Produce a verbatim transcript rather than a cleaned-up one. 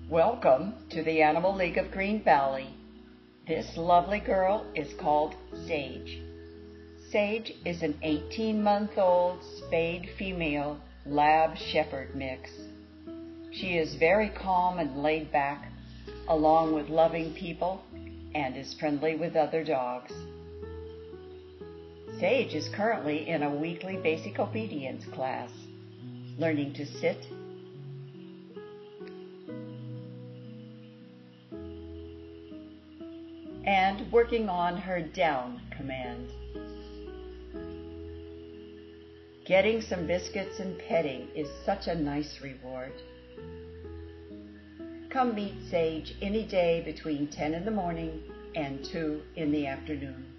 Welcome to the Animal League of Green Valley. This lovely girl is called Sage. Sage is an eighteen-month-old spayed female lab shepherd mix. She is very calm and laid back, along with loving people, and is friendly with other dogs. Sage is currently in a weekly basic obedience class, learning to sit, and working on her down command. Getting some biscuits and petting is such a nice reward. Come meet Sage any day between ten in the morning and two in the afternoon.